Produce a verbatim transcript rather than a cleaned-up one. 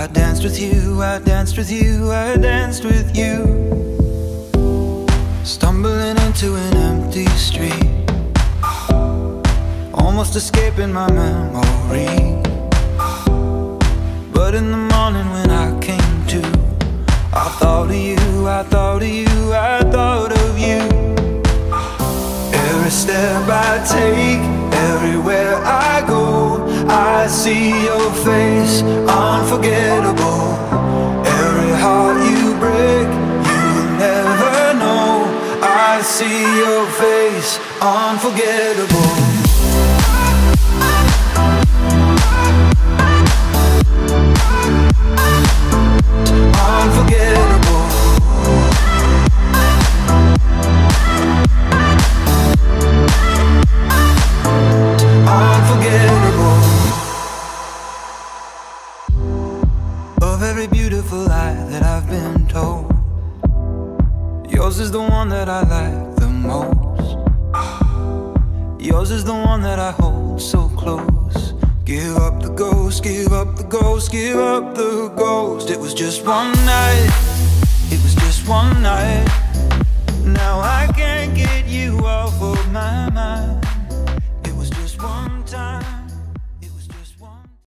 I danced with you, I danced with you, I danced with you. Stumbling into an empty street, almost escaping my memory. But in the morning when I came to, I thought of you, I thought of you, I thought of you. Every step I take, everywhere I go, I see your face, unforgettable. Every heart you break, you'll never know. I see your face, unforgettable. Unforgettable. Unforgettable. Of every beautiful lie that I've been told, yours is the one that I like the most. Yours is the one that I hold so close. Give up the ghost, give up the ghost, give up the ghost. It was just one night, it was just one night.